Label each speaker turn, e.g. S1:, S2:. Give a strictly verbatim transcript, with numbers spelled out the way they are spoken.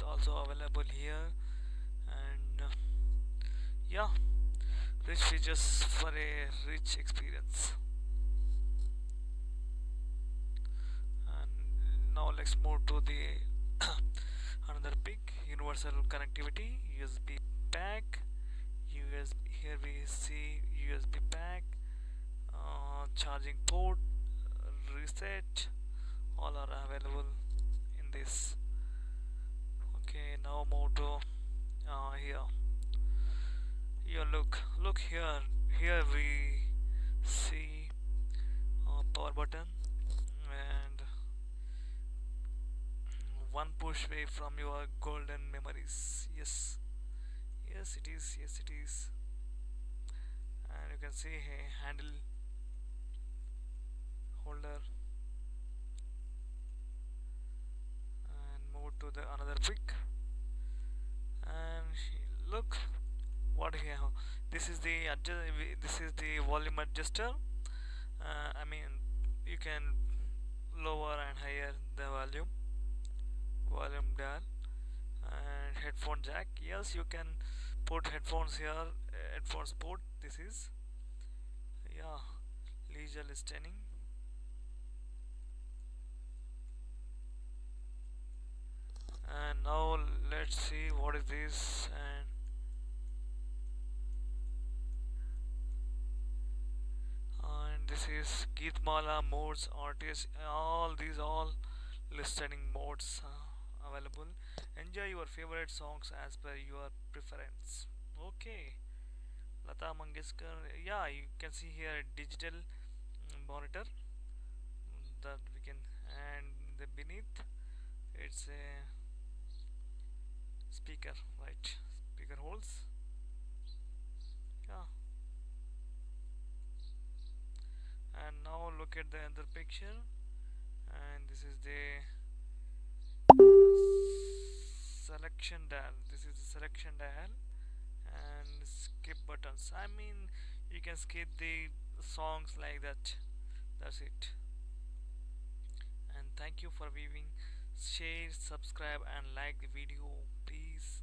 S1: also available here. And uh, yeah, rich features for a rich experience. And now let's move to the another pick: universal connectivity, USB pack. US Here we see USB pack, uh, charging port, reset, all are available in this. Okay, now move to uh, here. Here, look, look here. Here we see uh, power button and one push away from your golden memories. Yes, yes, it is. Yes, it is. And you can see a handle holder and move to the another pick. And look what here. This is the adjust. This is the volume adjuster. Uh, I mean, you can lower and higher the volume, volume dial, and headphone jack. Yes, you can put headphones here. uh, Headphones port. This is, yeah, leisure listening. And now let's see what is this. And and this is Geetmala modes, artists, all these all listening modes uh, available. Enjoy your favorite songs as per your preference. Okay, Lata Mangeshkar. Yeah, you can see here a digital mm, monitor that we can, and the beneath it's a speaker, right? Speaker holes. Yeah, and now look at the other picture, and this is the selection dial. This is the selection dial and skip buttons. I mean, you can skip the songs like that. That's it. And thank you for viewing. Share, subscribe, and like the video, please.